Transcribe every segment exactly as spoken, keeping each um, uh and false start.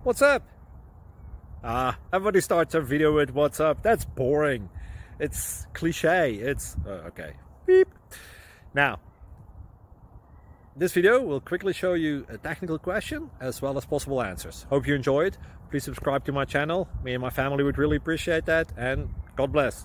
What's up? Ah, everybody starts a video with what's up. That's boring. It's cliche. It's uh, okay. Beep. Now, this video will quickly show you a technical question as well as possible answers. Hope you enjoy it. Please subscribe to my channel. Me and my family would really appreciate that, and God bless.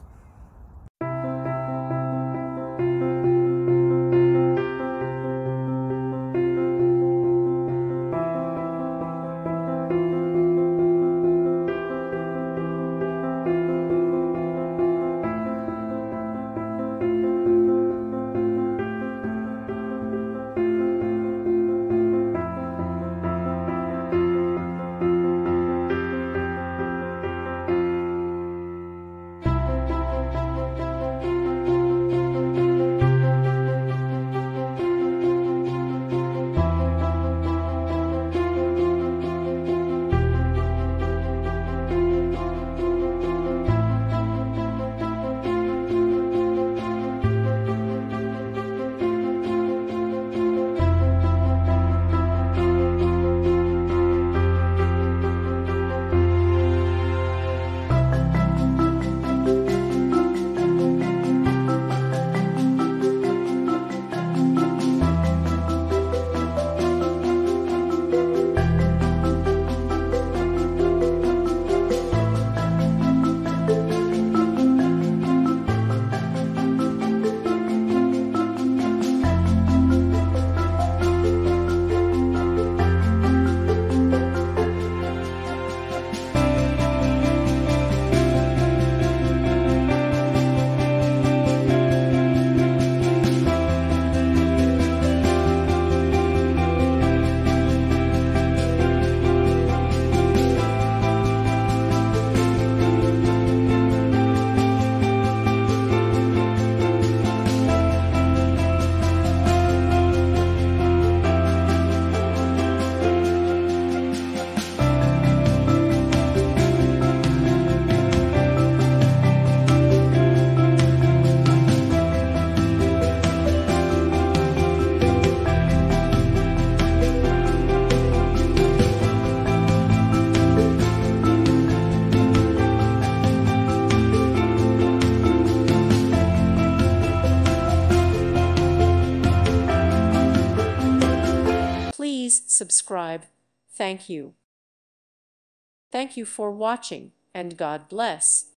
Please subscribe. Thank you. Thank you for watching, and God bless.